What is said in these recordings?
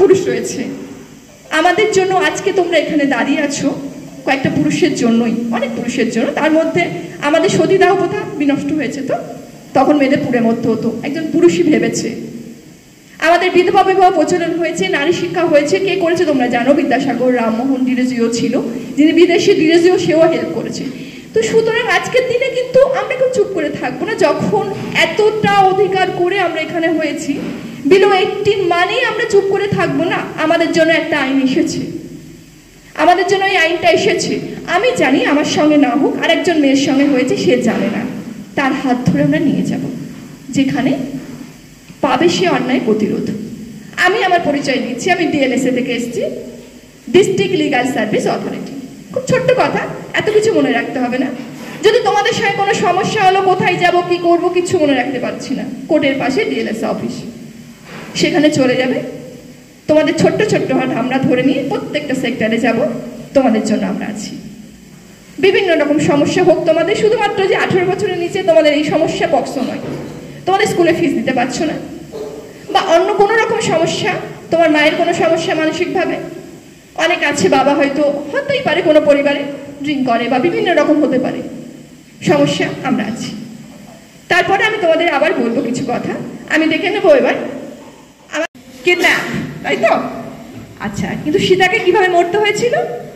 পুরুষ রয়েছে। আমাদের জন্য আজকে তোমরা এখানে দাঁড়িয়ে আছো কয়েকটা পুরুষের জন্যই, অনেক পুরুষের জন্য। তার মধ্যে আমাদের সতীদাহ প্রথা বিনষ্ট হয়েছে, তো তখন মেয়েদের পুড়ে মরতে হতো, একজন পুরুষই ভেবেছে। আমাদের বিধবা বিবাহ প্রচলন হয়েছে, নারী শিক্ষা হয়েছে। কে করেছে তোমরা জানো? বিদ্যাসাগর, রামমোহন, ডিরেজিও ছিল, যিনি বিদেশি ডিরেজিও, সেও হেল্প করেছে। তো সুতরাং আজকের দিনে কিন্তু আমরা কেউ চুপ করে থাকবো না। যখন এতটা অধিকার করে আমরা এখানে হয়েছি, বিলো 18 মানেই আমরা চুপ করে থাকবো না। আমাদের জন্য একটা আইন এসেছে, আমাদের জন্য এই আইনটা এসেছে। আমি জানি আমার সঙ্গে না হোক, আর একজন মেয়ের সঙ্গে হয়েছে, সে জানে না। তার হাত ধরে আমরা নিয়ে যাব যেখানে পাবে সে অন্যায় প্রতিরোধ। আমি আমার পরিচয় দিচ্ছি, আমি এলএসএ থেকে এসেছি, ডিস্ট্রিক্ট লিগাল সার্ভিস অথরিটি। খুব ছোট্ট কথা, এত কিছু মনে রাখতে হবে না। যদি তোমাদের সঙ্গে কোনো সমস্যা হলো, কোথায় যাব, কি করব, কিছু মনে রাখতে পারছি না, কোর্টের পাশে এলএসএ অফিস, সেখানে চলে যাবে। তোমাদের ছোট্ট ছোট্ট হাত আমরা ধরে নিয়ে প্রত্যেকটা সেক্টরে যাব, তোমাদের জন্য আমরা আছি। বিভিন্ন রকম সমস্যা হোক তোমাদের, শুধুমাত্র যে 18 বছরের নিচে তোমাদের এই সমস্যা পক্সো নয়, তোমাদের স্কুলে ফিস দিতে পারছো না, বা অন্য কোনো রকম সমস্যা, তোমার মায়ের কোনো সমস্যা মানসিকভাবে, অনেক আছে, বাবা হয়তো হতেই পারে কোনো পরিবারে ড্রিঙ্ক করে, বা বিভিন্ন রকম হতে পারে সমস্যা, আমরা আছি। তারপরে আমি তোমাদের আবার বলবো কিছু কথা, আমি দেখে নেবো এবার আমার কিডন্যাপ, তাই তো? আচ্ছা, কিন্তু সীতাকে কিভাবে মরতে হয়েছিল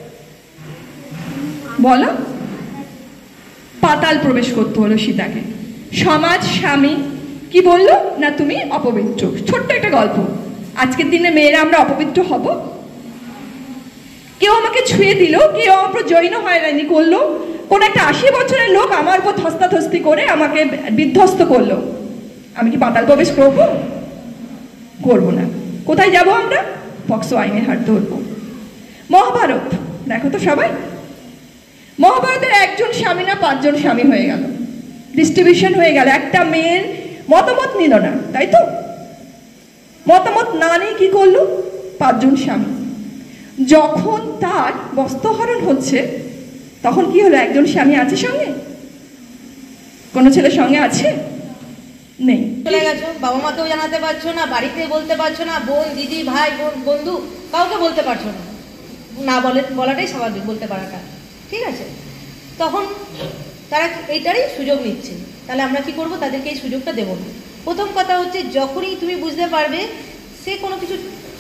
বলো? পাতাল প্রবেশ করতে হলো সীতাকে। সমাজ, স্বামী কি বললো না, তুমি অপবিত্র। ছোট্ট একটা গল্প, আজকের দিনে মেয়েরা আমরা অপবিত্র হব? কেউ আমাকে ছুঁয়ে দিল, কেউ আমার উপর জৈন হয়রানি করলো, কোন একটা 80 বছরের লোক আমার উপর ধস্তাধস্তি করে আমাকে বিধ্বস্ত করলো, আমি কি পাতাল প্রবেশ করবো? করবো না। কোথায় যাব আমরা? পক্সো আইনের হাত ধরবো। মহাভারত দেখো তো সবাই, মহাভারতের একজন স্বামী না 5 জন স্বামী হয়ে গেল, ডিস্ট্রিবিউশন হয়ে গেল। একটা মেয়ের মতামত নিল না, তাই তো? মতামত না নিয়ে কি করলো? 5 জন স্বামী। যখন তার বস্ত্রহরণ হচ্ছে, তখন কি হলো? একজন স্বামী আছে সঙ্গে? কোনো ছেলের সঙ্গে আছে? নেই। চলে গেছো, বাবা মাকেও জানাতে পারছো না, বাড়িতে বলতে পারছো না, বোন, দিদি, ভাই, বোন, বন্ধু, কাউকে বলতে পারছো না। না বলাটাই স্বাভাবিক, বলতে পারাটা ঠিক আছে। তখন তারা এইটারই সুযোগ নিচ্ছে, তাহলে আমরা কি করব? তাদেরকে এই সুযোগটা দেবো না। প্রথম কথা হচ্ছে, যখনই তুমি বুঝতে পারবে সে কোনো কিছু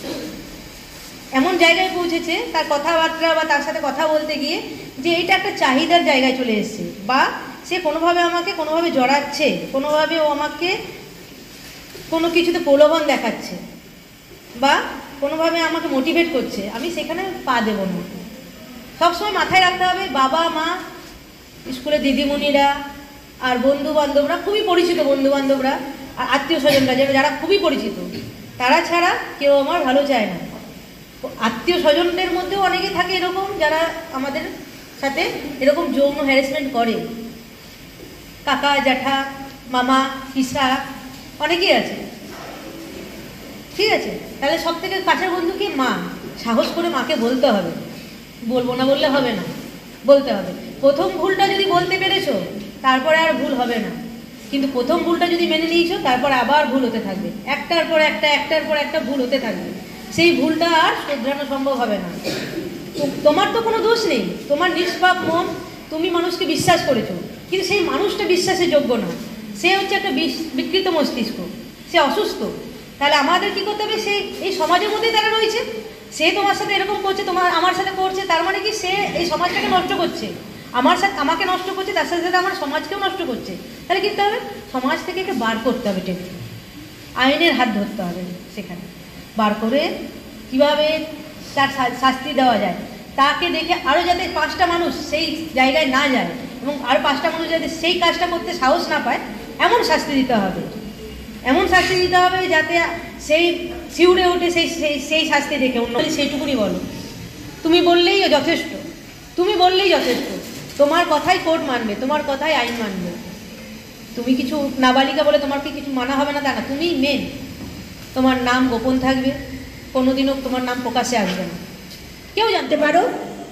এমন জায়গায় পৌঁছেছে, তার কথাবার্তা বা তার সাথে কথা বলতে গিয়ে, যে এইটা একটা চাহিদার জায়গায় চলে এসছে, বা সে কোনোভাবে আমাকে কোনোভাবে জড়াচ্ছে, কোনোভাবে ও আমাকে কোনো কিছুতে প্রলোভন দেখাচ্ছে, বা কোনোভাবে আমাকে মোটিভেট করছে, আমি সেখানে পা দেবো না। সবসময় মাথায় রাখতে হবে, বাবা মা, স্কুলে দিদিমণিরা, আর বন্ধু বান্ধবরা, খুবই পরিচিত বন্ধু বান্ধবরা, আর আত্মীয় স্বজনরা, যারা খুবই পরিচিত, তারা ছাড়া কেউ আমার ভালো চায় না। আত্মীয় স্বজনদের মধ্যেও অনেকে থাকে এরকম, যারা আমাদের সাথে এরকম যৌন হ্যারাসমেন্ট করে। কাকা, জ্যাঠা, মামা, পিসা, অনেকেই আছে, ঠিক আছে? তাহলে সব থেকে কাছের বন্ধু কি? মা। সাহস করে মাকে বলতে হবে, বলবো না বললে হবে না, বলতে হবে। প্রথম ভুলটা যদি বলতে পেরেছো, তারপরে আর ভুল হবে না। কিন্তু প্রথম ভুলটা যদি মেনে নিয়েছো, তারপর আবার ভুল হতে থাকবে, একটার পর একটা ভুল হতে থাকবে। সেই ভুলটা আর শুধরানো সম্ভব হবে না। তোমার তো কোনো দোষ নেই, তোমার নিষ্পাপ মন, তুমি মানুষকে বিশ্বাস করেছো, কিন্তু সেই মানুষটা বিশ্বাসের যোগ্য না, সে হচ্ছে একটা বিকৃত মস্তিষ্ক, সে অসুস্থ। তাহলে আমাদের কি করতে হবে? সেই এই সমাজের মধ্যেই তারা রয়েছে, সে তোমার সাথে এরকম করছে, আমার সাথে করছে, তার মানে কি সে এই সমাজটাকে নষ্ট করছে, আমাকে নষ্ট করছে, তার সাথে সাথে আমার সমাজকেও নষ্ট করছে। তাহলে কি করতে হবে? সমাজ থেকে একে বার করতে হবে, টেনে আইনের হাত ধরতে হবে, সেখানে বার করে কিভাবে তার শাস্তি দেওয়া যায়, তাকে দেখে আরও যাতে 5টা মানুষ সেই জায়গায় না যায়, এবং আর 5টা মানুষ যাতে সেই কাজটা করতে সাহস না পায়, এমন শাস্তি দিতে হবে, এমন শাস্তি দিতে হবে যাতে সেই শিউরে ওঠে সেই শাস্তি দেখে অন্য। সেইটুকুনি বলো, তুমি বললেই যথেষ্ট, তুমি বললেই যথেষ্ট। তোমার কথাই কোর্ট মানবে, তোমার কথাই আইন মানবে। তুমি কিছু নাবালিকা বলে তোমার কি কিছু মানা হবে না তা না, তুমি মেন। তোমার নাম গোপন থাকবে, কোনোদিনও তোমার নাম প্রকাশ্যে আসবে না, কেউ জানতে পারো।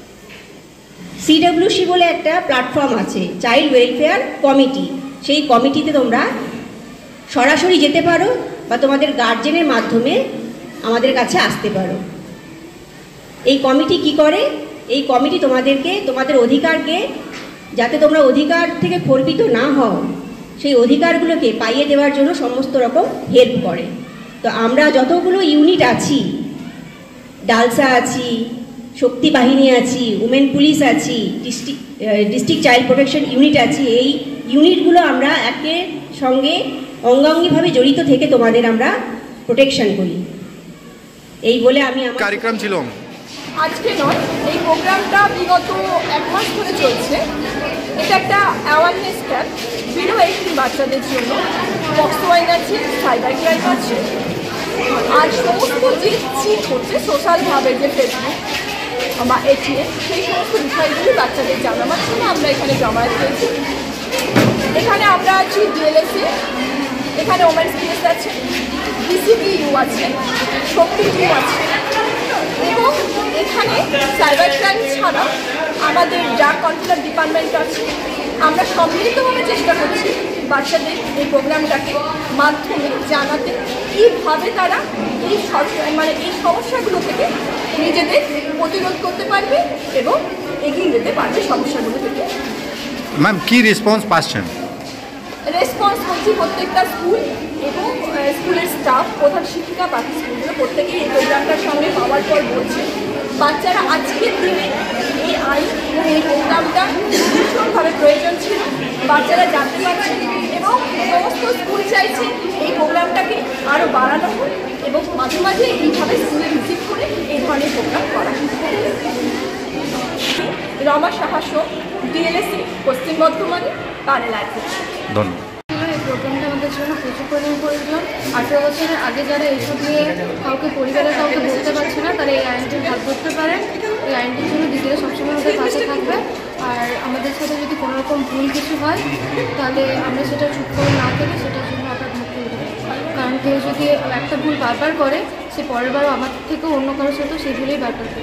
সিডব্লিউসি বলে একটা প্ল্যাটফর্ম আছে, চাইল্ড ওয়েলফেয়ার কমিটি, সেই কমিটিতে তোমরা সরাসরি যেতে পারো, বা তোমাদের গার্জেনের মাধ্যমে আমাদের কাছে আসতে পারো। এই কমিটি কি করে? এই কমিটি তোমাদেরকে তোমাদের অধিকারকে, যাতে তোমরা অধিকার থেকে খর্বিত না হও, সেই অধিকারগুলোকে পাইয়ে দেওয়ার জন্য সমস্ত রকম হেল্প করে। তো আমরা যতগুলো ইউনিট আছি, ডালসা আছি, শক্তি বাহিনী আছি, উমেন পুলিশ আছি, ডিস্ট্রিক্ট চাইল্ড প্রোটেকশন ইউনিট আছি, এই ইউনিটগুলো আমরা একের সঙ্গে অঙ্গাঙ্গিভাবে জড়িত থেকে তোমাদের আমরা প্রোটেকশন করি। এই বলে আমি আমার কার্যক্রম ছিল আজকে নয়, এই প্রোগ্রামটা বিগত 1 মাস ধরে চলছে। এটা একটা অ্যাওয়ারনেস ক্যাম্প বিলো 18 বাচ্চাদের জন্য। বক্স ওয়াইন আছে, সাইবার ক্রাইম আছে, আর সমস্ত যে চিট হচ্ছে সোশ্যালভাবে, যে ফেসবুক বা এটিএম, সেই সমস্ত বিষয়গুলি বাচ্চাদের জানাবার জন্য আমরা এখানে জমায়েত হয়েছি। এখানে আমরা আছি এলএসএ, এখানে ওমেন্স পুলিশ আছে, ডিসিপিইউ আছে, শক্তি টিম আছে, এবং এখানে সাইবার ক্রাইম ছাড়া আমাদের ড্রাগ কন্ট্রোল ডিপার্টমেন্ট আছে। আমরা সম্মিলিতভাবে চেষ্টা করছি বাচ্চাদের এই প্রোগ্রামটাকে মাধ্যমে জানাতে কীভাবে তারা এই এই সমস্যাগুলো থেকে নিজেদের প্রতিরোধ করতে পারবে এবং এগিয়ে যেতে পারবে সমস্যাগুলো থেকে। ম্যাম কি রেসপন্স পাচ্ছেন? রেসপন্স করছি প্রত্যেকটা স্কুল এবং স্কুলের স্টাফ, প্রধান শিক্ষিকা, বাকি স্কুলগুলো প্রত্যেকেই এই প্রোগ্রামটার সঙ্গে পাওয়ার পর বলছে বাচ্চারা আজকের দিনে এই আইন এবং এই প্রোগ্রামটা ভীষণভাবে প্রয়োজন ছিল, বাচ্চারা জানতে পারছে এবং সমস্ত স্কুল চাইছে এই প্রোগ্রামটাকে আরও বাড়ানো হোক এবং মাঝে মাঝে এইভাবে স্কুলে ভিজিট করে এই ধরনের প্রোগ্রাম করা। রমা সাহায্য, ডিএলএসএ, পশ্চিম বর্ধমানে, প্যানেল আছে। ধন্যবাদ। এই প্রোগ্রামটা আমাদের জন্য প্রচুর পরিমাণ প্রয়োজন। 18 বছরের আগে যারা এইসব নিয়ে পরিবারের কাউকে বলতে পারছে না, তারা এই আইনটির হাত ধরতে পারেন। এই আইনটির জন্য দিদিরা সবসময় আমাদের পাশে থাকবে। আর আমাদের সাথে যদি কোনো রকম ভুল কিছু হয়, তাহলে আমরা সেটা চুপ করে না থেকে সেটার জন্য আপনার মুখ খুলে দেবো। কারণ কেউ যদি একটা ভুল বারবার করে, সে পরের বারও আমার থেকেও অন্য কারোর সাথেও সেই ভুলেই বারবার করে।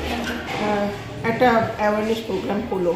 একটা অ্যাওয়ারনেস প্রোগ্রাম হলো,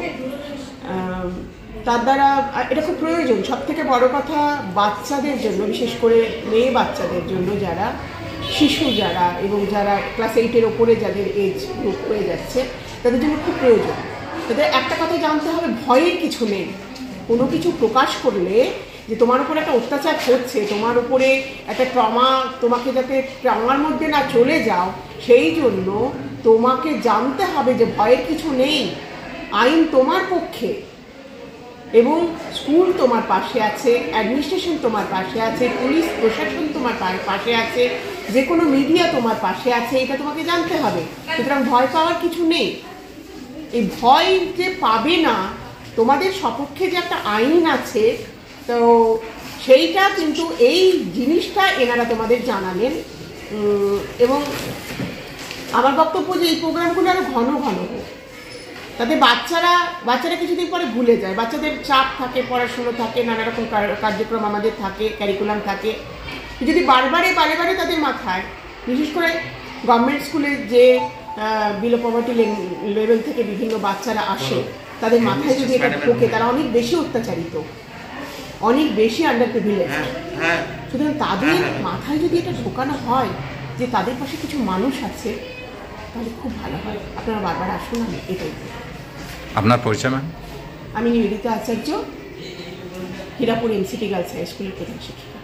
তার দ্বারা এটা খুব প্রয়োজন। সব থেকে বড় কথা বাচ্চাদের জন্য, বিশেষ করে মেয়ে বাচ্চাদের জন্য, যারা শিশু যারা এবং যারা ক্লাস 8-এর ওপরে যাদের এজ গ্রুপ হয়ে যাচ্ছে, তাদের জন্য খুব প্রয়োজন। তাদের একটা কথা জানতে হবে, ভয়ের কিছু নেই। কোনো কিছু প্রকাশ করলে যে তোমার উপরে একটা অত্যাচার হচ্ছে, তোমার উপরে একটা ট্রমা, তোমাকে যাতে ট্রমার মধ্যে না চলে যাও, সেই জন্য তোমাকে জানতে হবে যে ভয়ের কিছু নেই, আইন তোমার পক্ষে এবং স্কুল তোমার পাশে আছে, অ্যাডমিনিস্ট্রেশন তোমার পাশে আছে, পুলিশ প্রশাসন তোমার পাশে আছে, যে কোনো মিডিয়া তোমার পাশে আছে, এটা তোমাকে জানতে হবে। সুতরাং ভয় পাওয়ার কিছু নেই। এই ভয় যে পাবে না, তোমাদের সপক্ষে যে একটা আইন আছে, তো সেইটা কিন্তু এই জিনিসটা এনারা তোমাদের জানালেন। এবং আমার বক্তব্য যে এই প্রোগ্রামগুলো আরও ঘন ঘন হোক, তাতে বাচ্চারা কিছুদিন পরে ভুলে যায়। বাচ্চাদের চাপ থাকে, পড়াশুনো থাকে, নানা রকম কার্যক্রম আমাদের থাকে, ক্যারিকুলাম থাকে। যদি বারে বারে তাদের মাথায়, বিশেষ করে গভর্নমেন্ট স্কুলে যে বিলো পভার্টি লেভেল থেকে বিভিন্ন বাচ্চারা আসে, তাদের মাথায় যদি এটা ঢোকে, তারা অনেক বেশি অত্যাচারিত, অনেক বেশি আন্ডার প্রিভিলেজ। সুতরাং তাদের মাথায় যদি এটা ঢোকানো হয় যে তাদের পাশে কিছু মানুষ আছে, তাহলে খুব ভালো হয়। আপনারা বারবার আসুন, আমি এটাই। আপনার পরিচয় ম্যাম? আমি Nibedita Acharya, Hirapur MCT girls high স্কুলের প্রধান শিক্ষিকা।